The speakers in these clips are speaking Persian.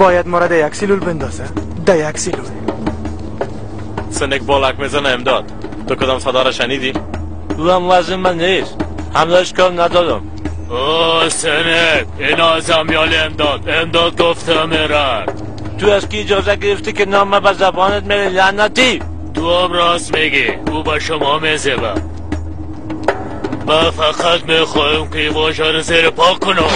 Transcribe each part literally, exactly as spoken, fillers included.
باید ما را ده یک سیلول بندازه. ده یک سیلول سنک بالک میزنه امداد. تو کدام صدا را شنیدی؟ او هم وزن من نیست. حملش کم ندادم. اوه سنک این از امیال امداد. امداد گفته میرد. تو از کی اجازه گرفتی که نام به زبانت میره لعنتی؟ تو هم راست میگی. او با شما میزبه. ما فقط میخوایم که واژه رو زیر پا کنم.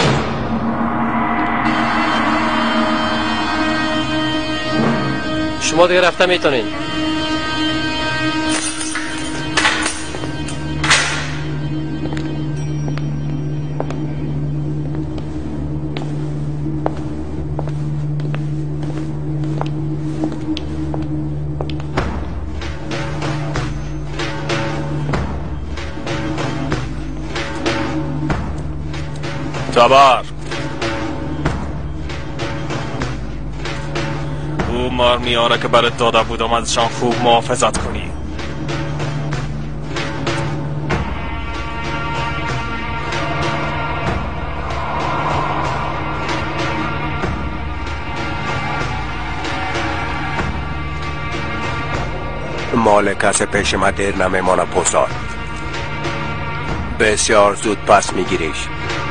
شما دیگه رفته میتونین. تبار او مار میاره که برات داده بودم ازشان خوب محافظت کنی. مال کس پیش ما دیر نمیمانه پوساد. بسیار زود پس میگیریش.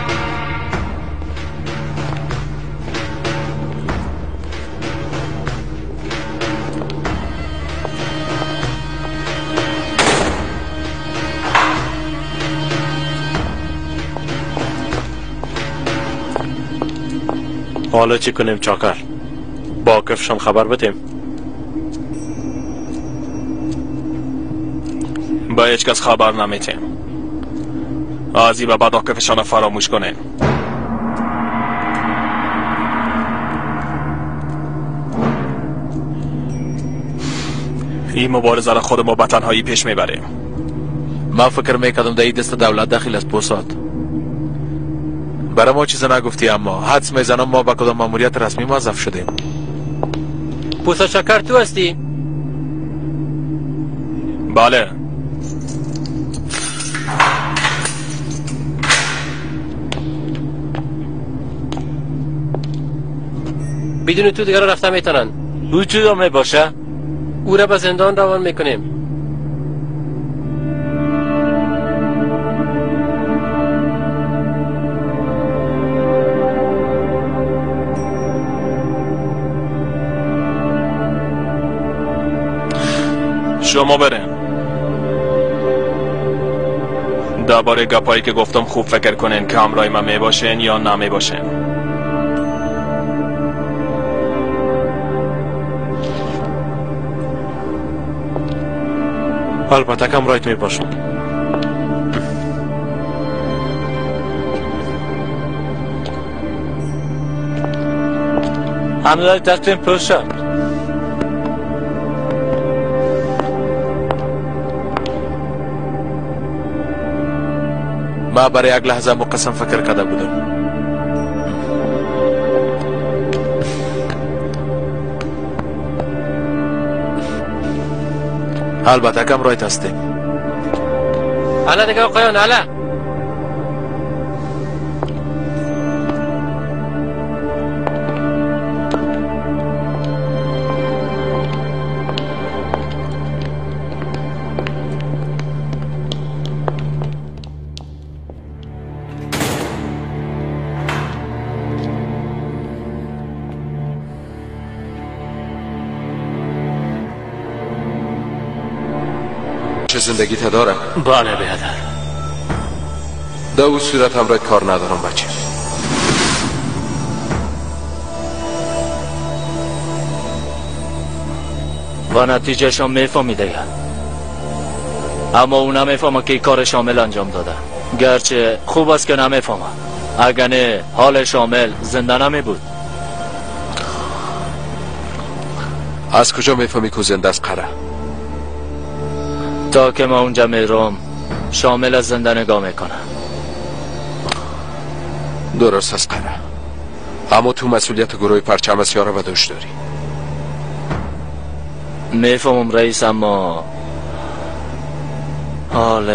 حالا چی کنیم چاکر؟ با کفشان خبر بدیم؟ با هیچ کس خبر نمیتیم. آزی و بعد کفشان فراموش کنیم. این مبارزه را خود ما به تنهایی پیش میبریم. من فکر میکردم در این دست دولت داخل است پوساد. برای ما چیز نگفتی، اما حدس میزنم ما با کدام ماموریت رسمی موظف شدیم. پوسا شکر تو هستی؟ بله. بدون تو دیگر رفته میتونن. او چی را میباشه؟ او را به زندان روان میکنیم. شما برین. درباره گپایی که گفتم خوب فکر کنین که همراه من می باشین یا نمی باشین. البته کم رایت می باشم. همراه تسلیم پوشم. ما برای یک لحظه مقسم فکر کرده بودم. البته کم رایت هستیم. حالا دیگه آقایان حالا چه زندگی تا دارم؟ بله بیادر. در اون صورت هم رای کار ندارم بچه. و نتیجهش هم میفهمیده. اما او نمیفهمه که کار شامل انجام داده. گرچه خوب است که نمیفهمه. اگر نه حال شامل زنده نمی بود. از کجا میفهمی که زنده است قره؟ تا که ما اونجا میرم شامل از زنده نگاه میکنه. درست است قره. اما تو مسئولیت گروه پرچم سیاه و دوش داری. میفهمم رئیس، اما حال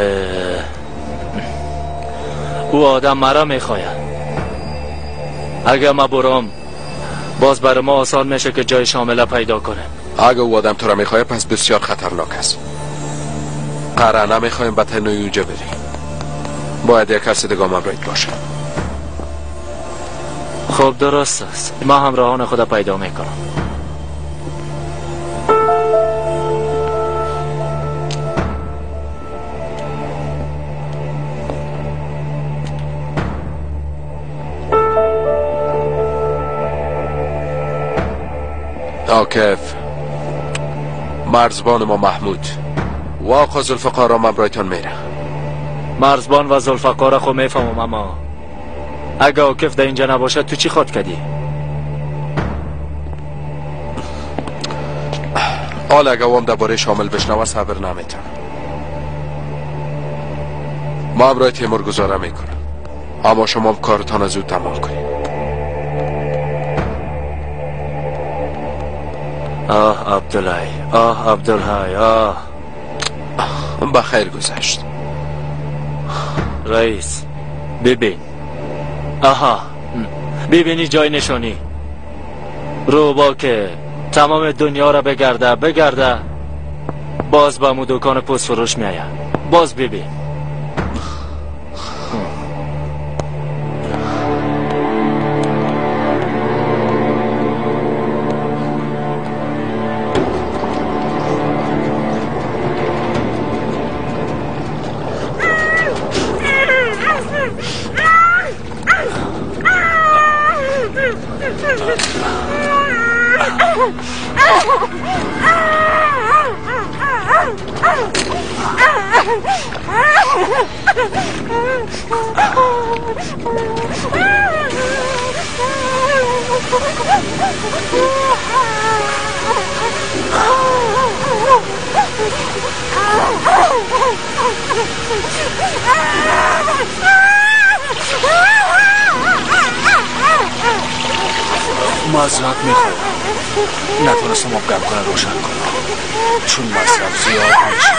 او آدم مرا میخواید. اگر ما برم باز برای ما آسان میشه که جای شامل پیدا کنه. اگه او آدم تو را میخواه پس بسیار خطرناک است. قرار نمیخوایم به تنوی اونجا بری. باید یک کسی دیگه ممرایت باشه. خب درست است. ما هم راهان خدا پیدا میکنم. آکف مرزبان ما محمود و آقا ذوالفقار را ممرایتان میره. مرزبان و ذوالفقار خو میفهمم، اما اگه آکف در اینجا نباشه تو چی خود کردی؟ حال اگه اوام درباره شامل بشنوه صبر نمیتون. ما امرای تیمور گذاره میکنم، اما شما کارتان زود تمام کنید. آه عبدالله، آه عبدالله، آه بخیر گذشت. رئیس ببین، آها ببینی جای نشانی رو با که تمام دنیا را بگرده بگرده باز با مو دکان پوست فروش میآید. باز ببین. معذرت میخوام نتونستم آب گرم کنه روشن کنم چون مصرف زیاد میشه.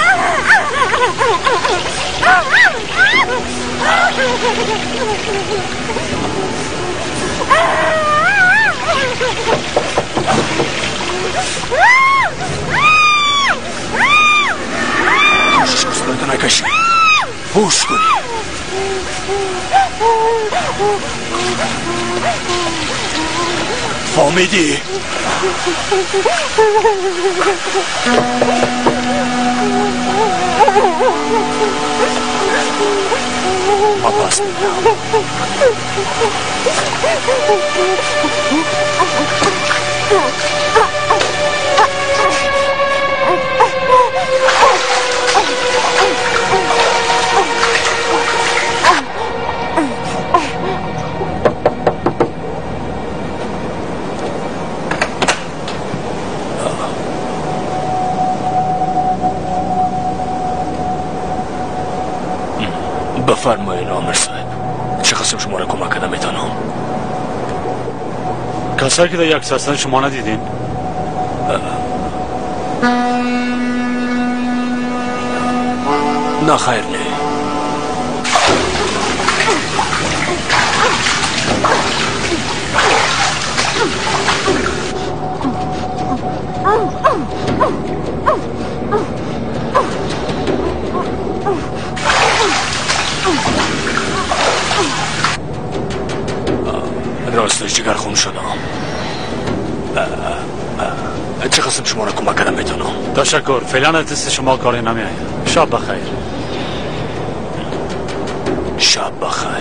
کوشش کن صدایتو نکشی، هوش کنی. فهمیدی؟ ما پاس میدم. بفرمایید آمر صاحب، چه خواستم شما را کمک کردم میتونم؟ کسایی که در یک هستن شما ندیدین؟ نه خیر نه. راستش جگر خون شدم. چه خواستم شما را کمک کردم میتونم؟ تشکر. فعلا از دست شما کاری نمیآید. شب بخیر. شب بخیر.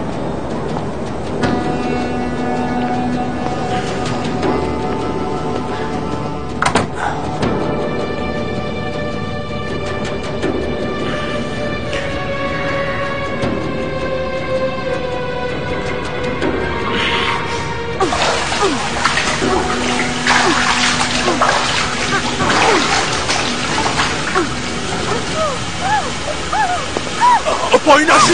پایین نشه.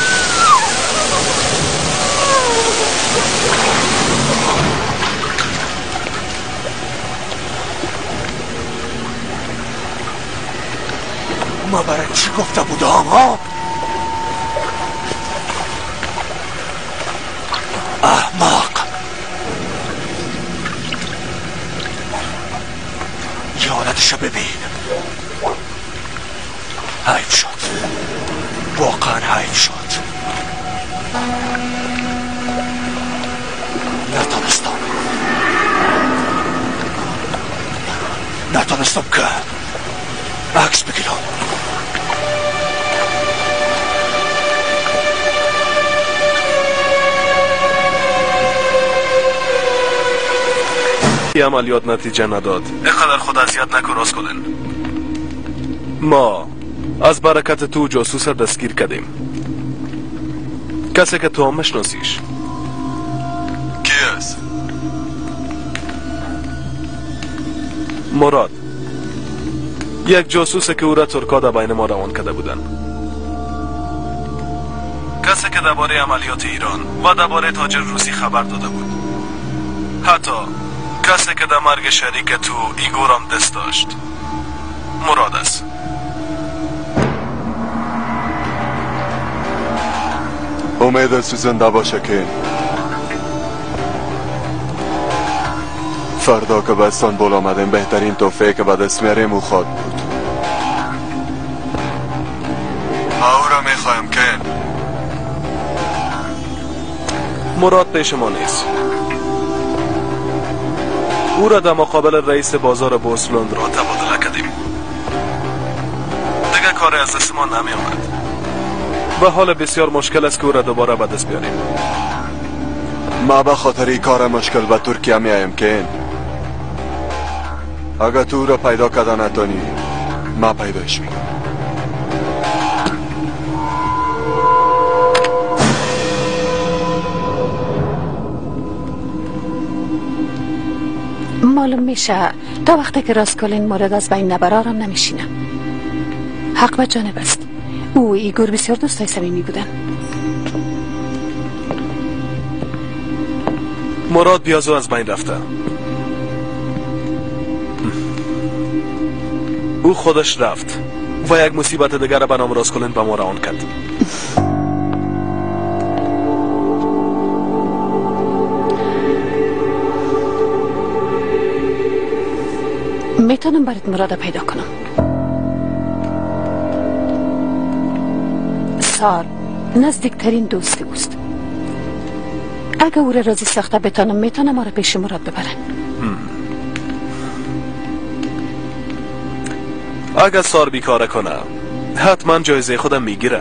ما برای چی گفته بودم ها؟ احمق. آتیشو ببین. حیف شد، واقعا حیف شد. نتونستم نتونستم که عکس بگیرم. این عملیات نتیجه نداد. اینقدر خود اذیت نکن راسکولن. ما از برکت تو جاسوس دستگیر کردیم. کسی که تو هم مشناسیش. کی است؟ مراد، یک جاسوس که او را ترکا در بین ما روان کرده بودن. کسی که درباره عملیات ایران و درباره تاجر روسی خبر داده بود. حتی کسی که در مرگ شریک تو ایگور هم دست داشت. مراد است. امید است زنده باشه که فردا که به استانبول آمدیم بهترین تحفه که به دست میاریم او خواد بود. او را میخوایم که مراد پیش ما نیست. او را در مقابل رئیس بازار بورسلند را تبادله کردیم. دیگه کار از دست ما نمی آمد و حال بسیار مشکل است که او را دوباره به دست بیاریم. ما به خاطر این کار مشکل به ترکیه می آیم که اگر تو را پیدا کرده نتانی ما پیداش می. معلوم میشه تا وقتی که راسکولین مورد از بین نبرارم نمیشینم. حق به جانب است. او و ایگور بسیار دوستای صمیمی بودن. مراد بیازو از بین رفته. او خودش رفت و یک مصیبت دیگر به نام راسکولین به ما روان کرد. میتونم برات مراد پیدا کنم. سار نزدیکترین دوست اوست. اگه او را راضی ساخته بتانم میتونم ما را پیش مراد ببرن. اگه سار بیکاره کنه حتما جایزه خودم میگیره.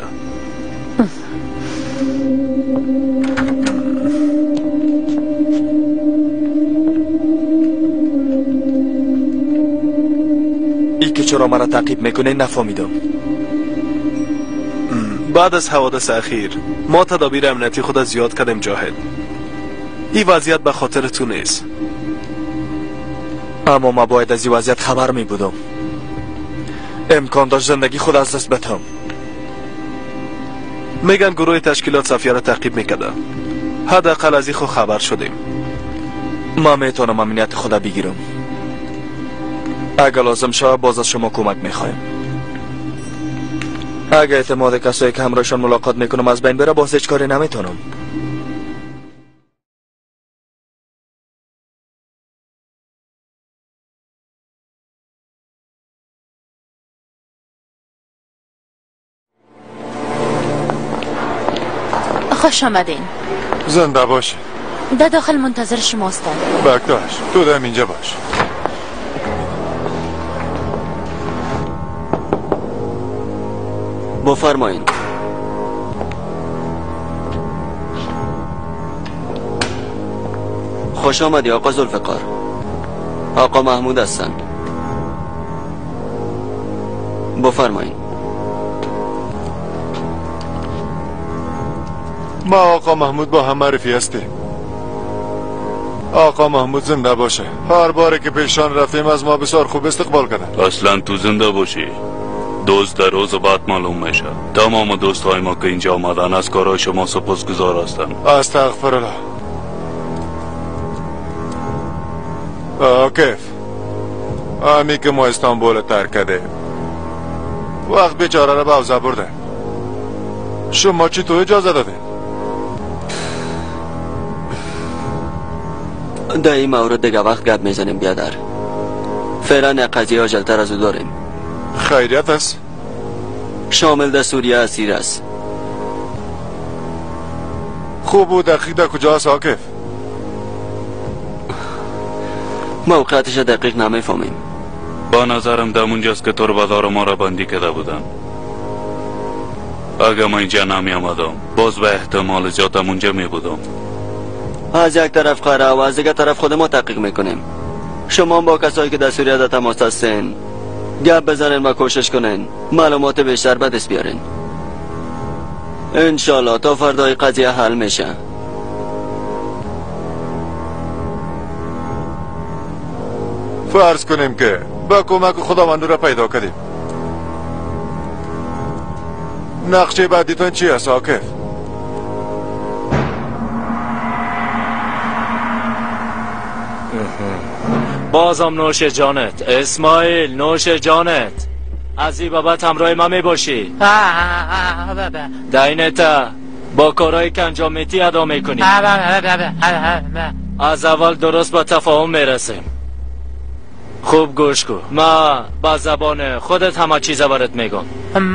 ای که چرا مرا تعقیب میکنه نفهمیدم. بعد از حوادث اخیر ما تدابیر امنیتی خود زیاد کردیم جاهد. این وضعیت به خاطر تو نیست. اما ما باید از این وضعیت خبر می بودم. امکان داشت زندگی خود از دست بدم. میگن گروه تشکیلات صفیه را تعقیب میکرده. حداقل از این خود خبر شدیم. ما میتونم امنیت خود بگیرم. اگر لازم شود باز از شما کمک میخوایم. اگر اعتماد کسایی که همراهشان ملاقات میکنم از بین بره باز هیچ کاری نمیتونم. خوش آمدین. زنده باشه. در داخل منتظر شما هستم. بکتاش تو دم اینجا باش. بفرمایین. خوش آمدی آقا ذوالفقار. آقا محمود هستن. بفرمایین. ما آقا محمود با هم معرفی هستیم. آقا محمود زنده باشه. هر باره که پیشان رفتیم از ما بسیار خوب استقبال کردن. اصلا تو زنده باشی. دوست در روز بعد معلوم میشه. تمام دوستای ما که اینجا آمدن از کارهای شما سپاسگزار هستن. استغفرالله. کیف امی که ما استانبول ترک کرده وقت بیچاره را به اوضاع برده. شما چی تو اجازه داده؟ در این مورد دیگه وقت گپ میزنیم بیادر. فعلا قضیه عاجل‌تر از او داریم. خیریت است؟ شامل در سوریه اسیر است. خوب و دقیق در کجاست عاکف؟ موقعیتش دقیق نمیفهمیم. با نظرم دمونجاست که تور بازار ما را بندی کرده بودن. اگه ما اینجا نمی آمدم باز به احتمال زیاد همونجا می بودم. از یک طرف قره و از دیگه طرف خود ما تحقیق میکنیم. شما با کسایی که در سوریه در تماس هستین گپ بزنین و کوشش کنین معلومات بیشتر به دست بیارین. انشالله تا فردای قضیه حل میشه. فرض کنیم که با کمک خداوند را پیدا کردیم. نقشه بعدیتون چی است عاکف؟ بازم نوش جانت اسماعیل، نوش جانت. از این بابت همراه ما می باشی. دینتا با کارهایی که انجام میتی ادا میکنی. از اول درست با تفاهم میرسیم. خوب گوش کن. ما با زبان خودت همه چیز برات میگم.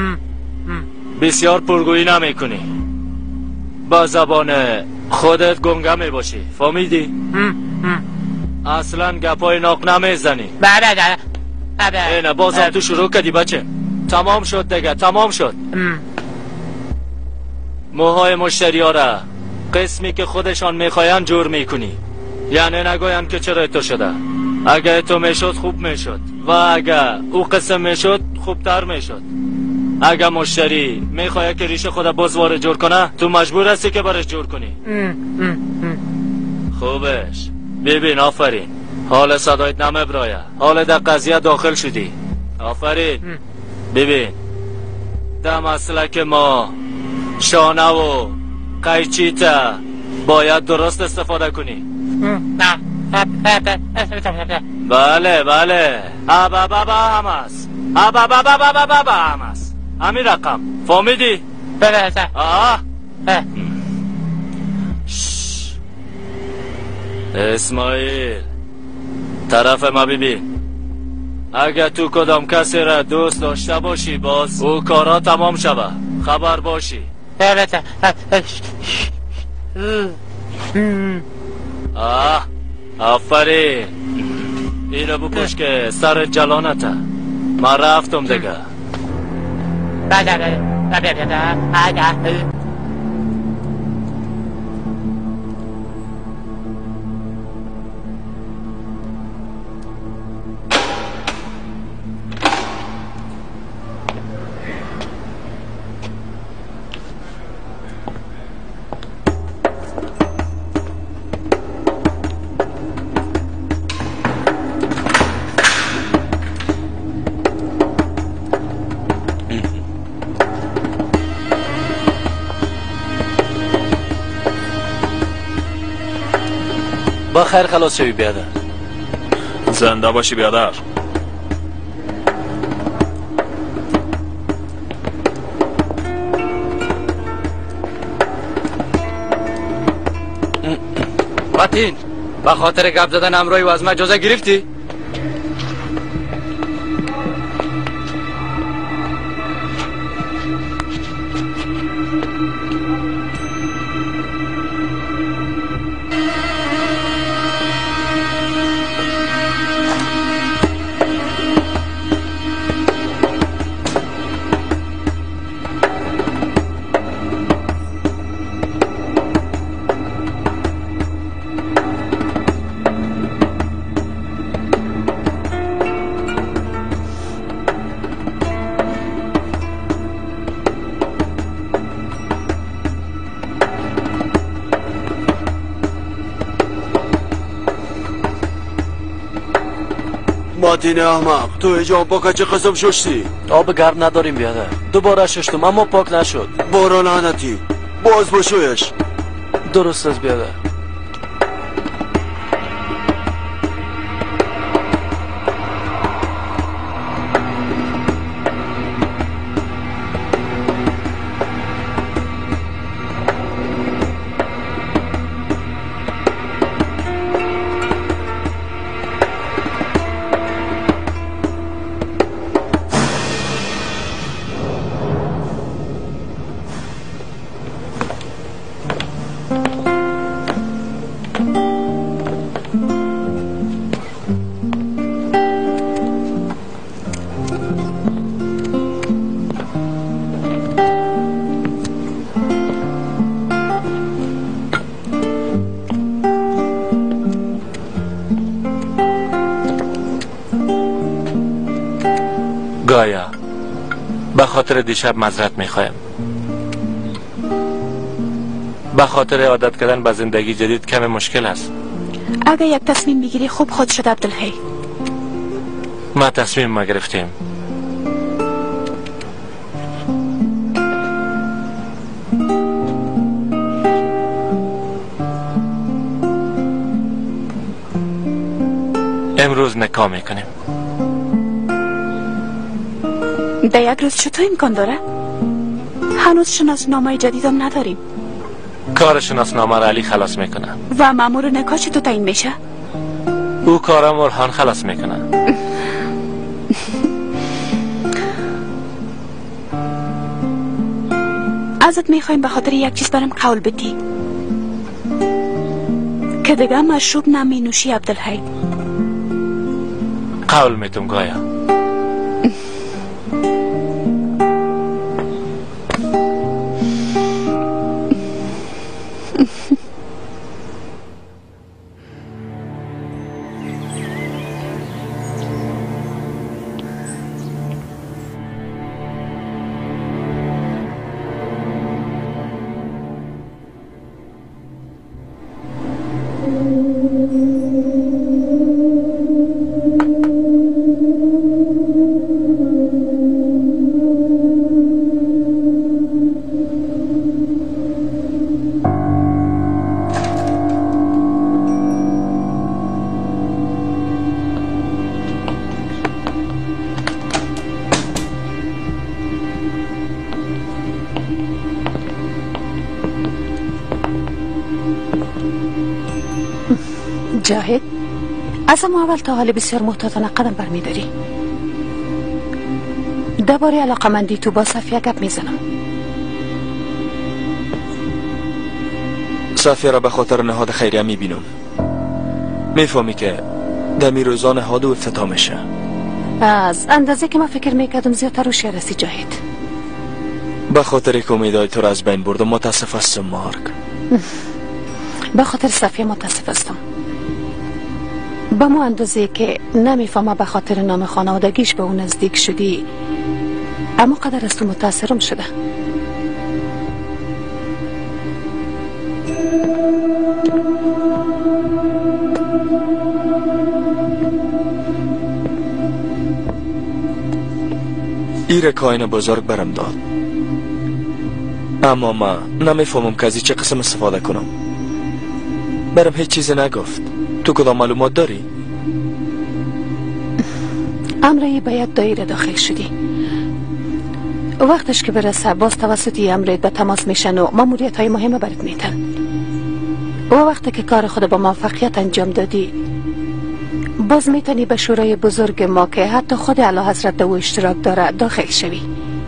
بسیار پرگویی نمیکنی. با زبان خودت گنگه میباشی. فهمیدی؟ اصلا گپای ناق نمیزنی. اینه بازم تو شروع کردی بچه. تمام شد دیگه، تمام شد. موهای مشتری ها را قسمی که خودشان میخواین جور میکنی. یعنی نگوین که چرا تو شده. اگه تو میشد خوب میشد و اگه او قسم میشد خوبتر میشد. اگه مشتری میخواد که ریشه خود بازوار جور کنه تو مجبور هستی که برش جور کنی. خوبش ببین. آفرین. حال صدایت نمیبرایه. حال در قضیه داخل شدی. آفرین. ببین در مسلک ما شانه و قیچیت باید درست استفاده کنی. بله بله. ابا بابا هم است. ابا بابا بابا بابا هم است. همین رقم. فهمیدی؟ بله. آه اسماعیل طرف ما ببین. اگه تو کدام کسی را دوست داشته باشی باز او کارا تمام شوه. خبر باشی. آه آفرین. اینو بپوش که سر جلانته. من رفتم دیگه. با خیر خلاص شوی بیادر. زنده باشی بیادر. متین به خاطر گپ زدن امروی و از من اجازه گرفتی؟ متین احمق تو اینجا با کچه قسم ششتی؟ آب گرم نداریم بیادر. دوباره ششتم اما پاک نشد. بارا لعنتی باز بشویش. درست است بیادر. گایا به خاطر دیشب معذرت میخوایم. به خاطر عادت کردن به زندگی جدید کم مشکل است. اگه یک تصمیم بگیری خوب خود شد عبدالحی. ما تصمیم ما گرفتیم. امروز نکاح میکنیم. در یک روز چطور امکان داره؟ هنوز شناسنامه جدیدم نداریم. کار شناسنامه را علی خلاص میکنه. و مامور نکاح چطور تعیین میشه؟ او کارم ارحان خلاص میکنه. ازت میخوایم به خاطر یک چیز برم قول بدی که دیگه مشروب نمی نوشی عبدالحی. قول میتم گایا. جاهد، از اما اول تا حال بسیار محتاطانه قدم برمیداری. درباره علاقمندی تو با صفیه گپ میزنم. صفیه را به خاطر نهاد خیریه میبینم. میفهمی که دمی روزا نهاد و افتتاح میشه. از اندازه که من فکر میکردم زیادتر روش رسی جاهد. به خاطر که امیدهای تو را از بین بردم متاسف هستم مارک. به خاطر صفیه متاسف هستم. به مو اندازه که نمیفهمه به خاطر نام خانوادگیش به اون نزدیک شدی، اما قدر از تو متاثرم شده. ایر کاین بزرگ برم داد، اما ما نمیفهمم که از چه قسم استفاده کنم. برم هیچ چیز نگفت. تو کدام معلومات داری؟ امری باید دایره داخل شدی. وقتش که برسه باز توسط امرت به تماس میشن و ماموریت های مهمه برات میتن. و وقتی که کار خود با موفقیت انجام دادی باز میتونی به شورای بزرگ ما که حتی خود اعلی حضرت دو اشتراک داره داخل شوی.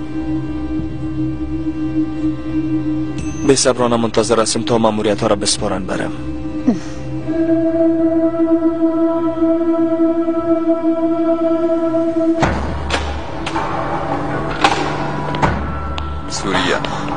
به صبرانه منتظر هستم تا ماموریت ها را بسپارن برم. سوریه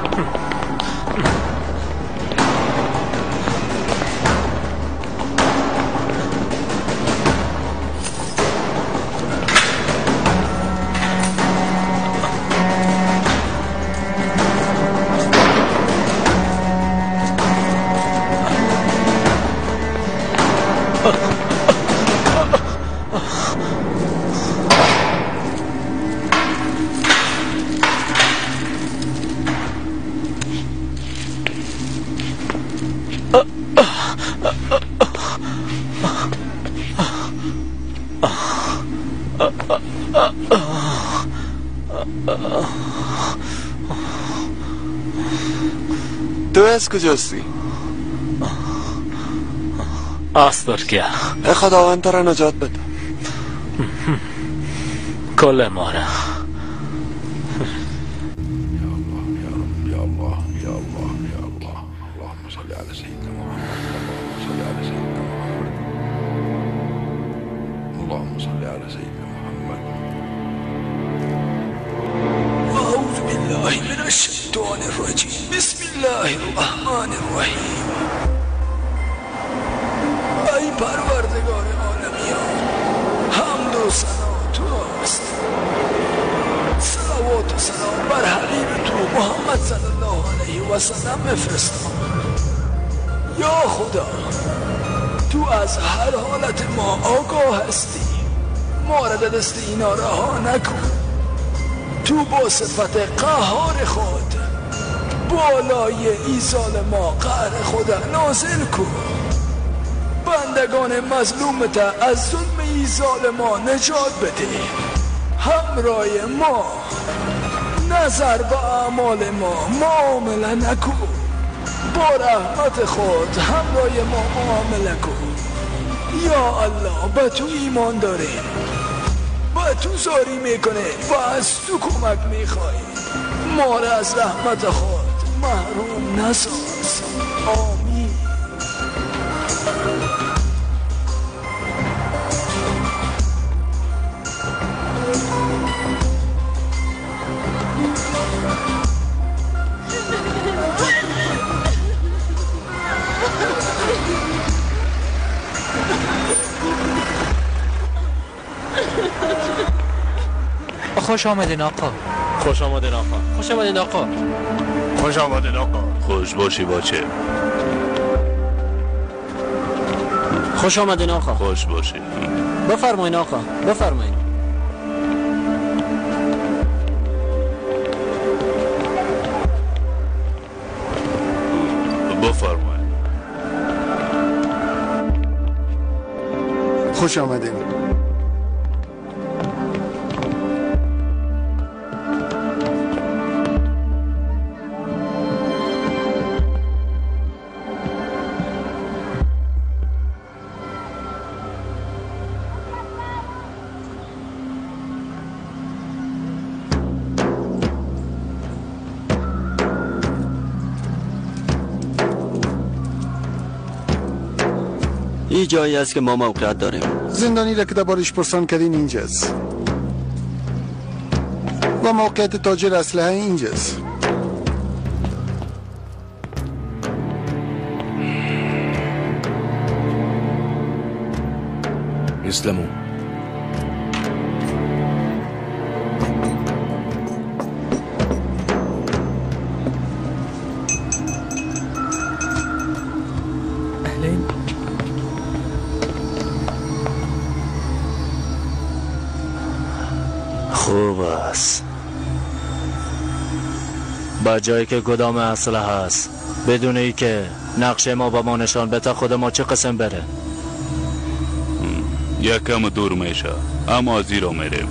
تو از کجاستی؟ از ترکیه. خداوند تو را نجات بده. کل ما را. بسم الله الرحمن الرحیم. ای پروردگار عالمیان، حمد و ثنا تو است. وسطم بفرستم. یا خدا تو از هر حالت ما آگاه هستی، ما را دست اینا رها نکن. تو با صفت قهار خود بالای ایزال ما قهر خدا نازل کن. بندگان مظلومت از ظلم ایزال ما نجات بده. همراه ما نظر به اعمال ما معامله نکن. با رحمت خود همراه ما معامله کن. یا الله به تو ایمان داریم، به تو زاری میکنه و از تو کمک میخوایی. ما را از رحمت خود محروم نساز. آمین. خوش آمدین آقا. خوش آمدین آقا. خوش آمدین آقا. خوش آمدین آقا. خوش باشی بچه. خوش آمدین آقا. خوش باشی. بفرمایین آقا، بفرمایین. بفرمایین. خوش آمدین. این جایی است که ما موقعیت داریم. زندانی را که دربارش پرسان کردین اینجاست و موقعیت تاجر اسلحه اینجاست. اسلامو خوب است. با جایی که گدام اسلحه هست بدون ای که نقشه ما با ما نشان بده خود ما چه قسم بره. یکم دور میشه اما زیرا میریم.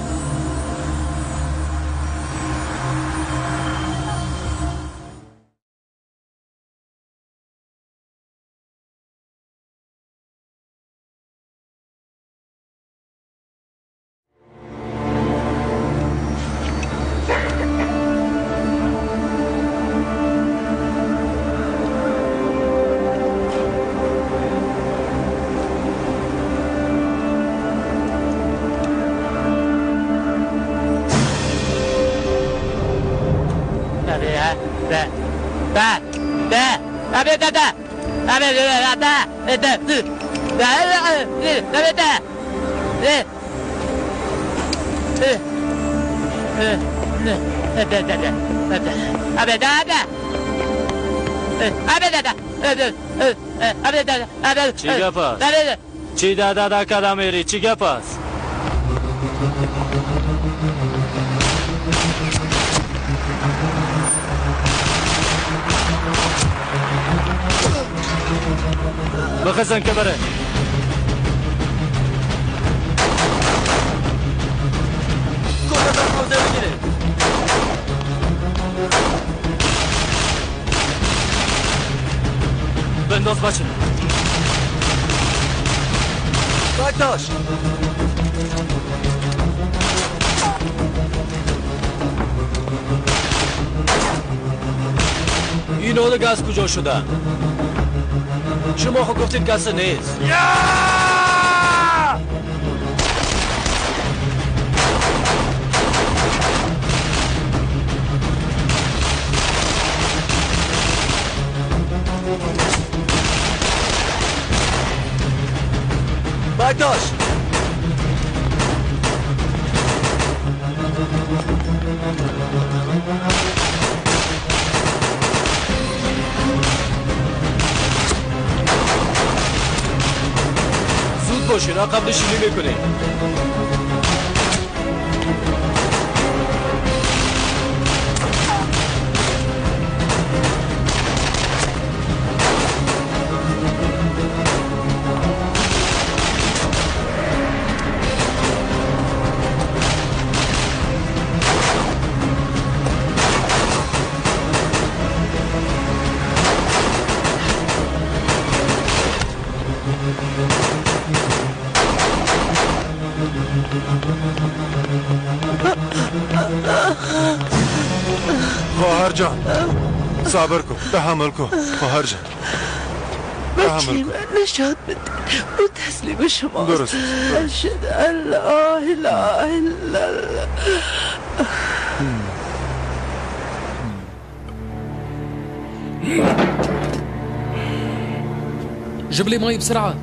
چی گپ است؟ چی دادا دا کدا میری؟ چی گپ است؟ بخزن که بره. بنداز بچه. باید داشت. این نوع گاز کجا شدن؟ شما خود گفتید گاز نیست. باید داشت. باشین عقب نشینی میکنین. خواهر جان صبر کن تحمل کن خواهر جان بچه من نشاد بده او تسلیم شما درست اشهد الله اله الا الله. جيب لي مي بسرعة.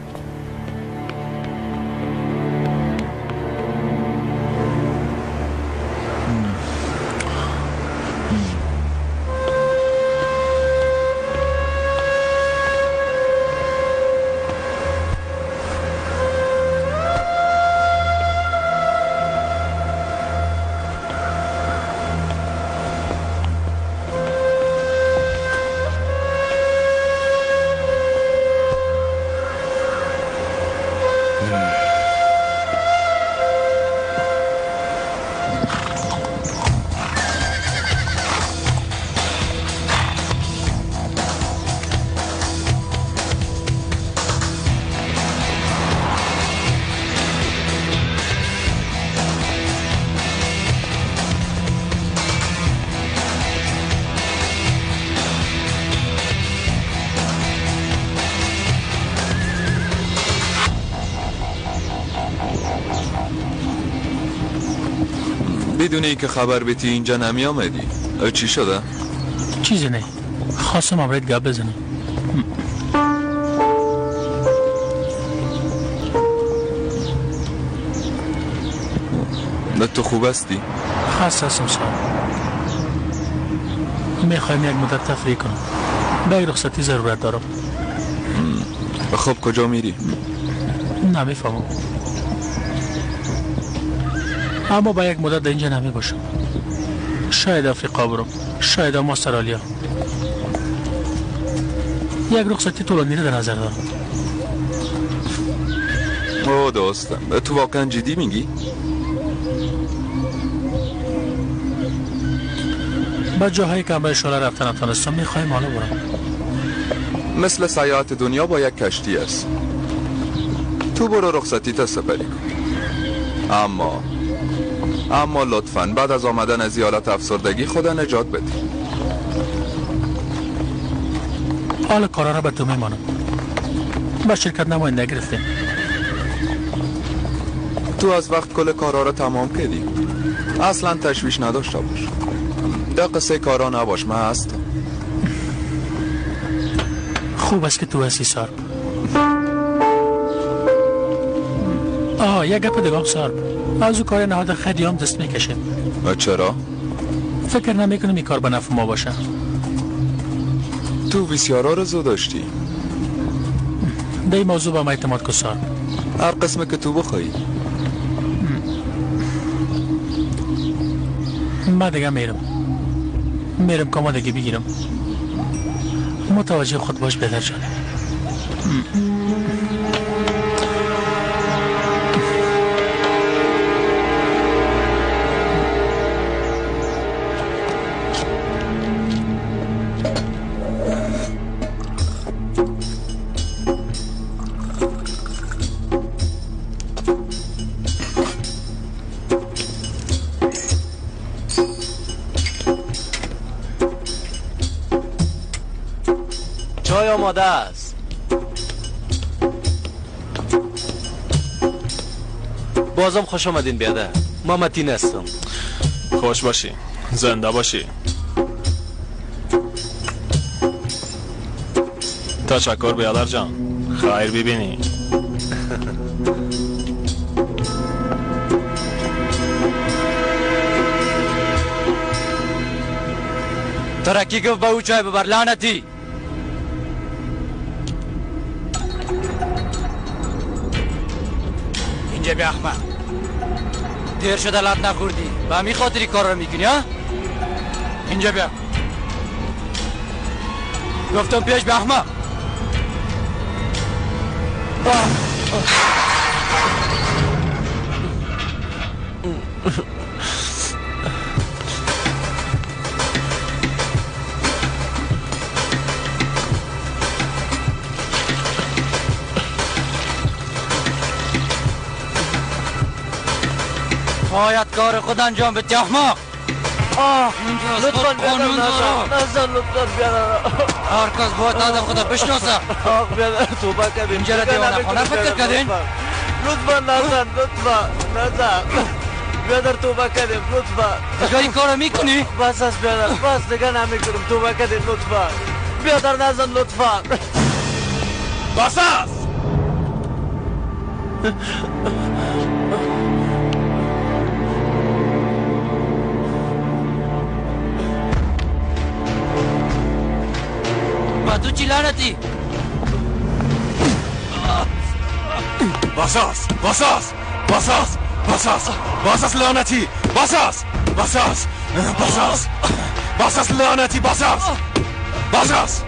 بدون اینکه خبر بیتی اینجا نمی آمدی. چی شده؟ چیزی نه خواستم امرت گپ بزنم. نه تو خوب هستی؟ خسته هستم صاحب. میخوایم یک مدت تفریح کنم. به یک رخصتی ضرورت دارم. خب کجا میری؟ نمیفهمم. اما با یک مدت در اینجا نمی باشم. شاید افریقا برم، شاید هم استرالیا. یک رخصتی طولانی در نظر دارم. او دوستم تو واقعا جدی میگی؟ با جاهایی که هم به شوره رفتن نتونستم میخوایم حالا برم. مثل سیاحت دنیا با یک کشتی است. تو برو رخصتی تا سپری کن. اما اما لطفاً بعد از آمدن از حالت افسردگی خدا نجات بده. حالا کارا را به تو میمانم. با شرکت نماینده گرفتیم. تو از وقت کل کارا را تمام کردی. اصلا تشویش نداشته باش. در قصه کارا نباش، من هستم. خوب است که تو هستی سارب. آه یک گپ دیگه سارب. از او کار نهاد خدیام دست میکشیم. و چرا؟ فکر نمیکنم این کار به نفع ما باشه. تو بسیارا رضا داشتی. به این موضوع با ما اعتماد کن سارب. هر قسمه که تو بخوایی. من دیگه میرم. میرم کامادگی بگیرم. متوجه خود باش بهتر جانه. چای آماده است. بازم خوش آمدین بیاده. ما متین هستم. خوش باشی، زنده باشی. تشکر بیادر جان، خیر ببینی. ترکی گفت به او چای ببر لعنتی. اینجا بیا احمد. دیر شده لط نخوردی به همین خاطری کار رو میکنی ها؟ اینجا بیا. گفتم پیش بیا احمد. باید کار خود انجام بدی احمق. آه لطفاً بیادر نزن لطفاً بیادر هر کس باید آدم خدا بشناسه. آه بیادر توبه کردیم اینجا را دیوانه خانه فکر کردین؟ لطفاً نزن لطفاً نزن بیادر توبه کردیم لطفاً. دیگه این کارو میکنی؟ بس است بیادر بس دیگه نمیکنم توبه کردیم لطفاً بیادر نزن لطفاً. بس است. با تو چی لعنتی؟ باساس باساس باساس باساس باساس لعنتی باساس باساس باساس باساس لعنتی باساس باساس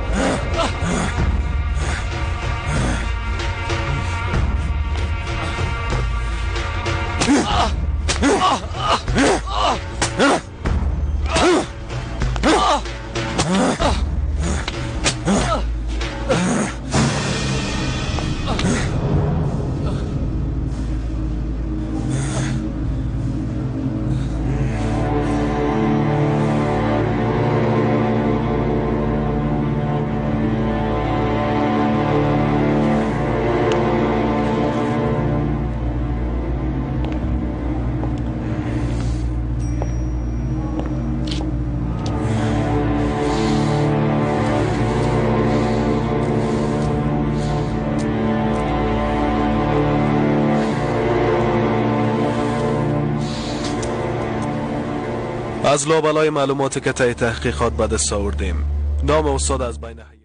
از لابلای معلوماتی که طی تحقیقات به دست آوردیم نام استاد از بین هیئت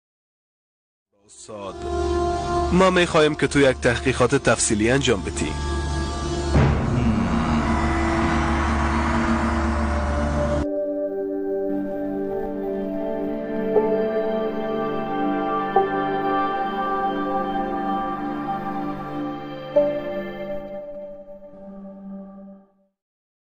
استاد ما میخواهیم که تو یک تحقیقات تفصیلی انجام بدی.